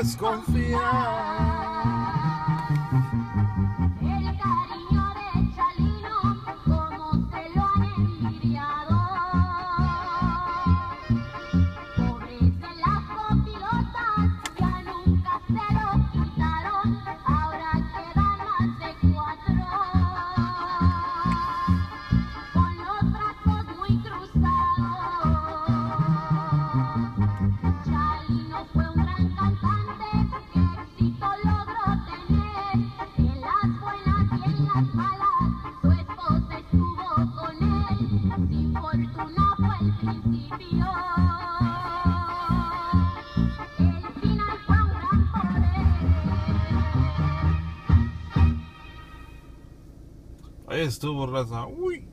desconfiar. El cariño de Chalino, como se lo han envidiado. Pobres de las copilotas, ya nunca se lo quitaron, ahora quedan más de 4. Con los brazos muy cruzados. Chalino fue un gran cantante, que éxito logró tener. En las buenas y en las malas, su esposa estuvo con él. Sin fortuna fue el principio, el final fue un gran poder. Ahí estuvo, raza. Uy.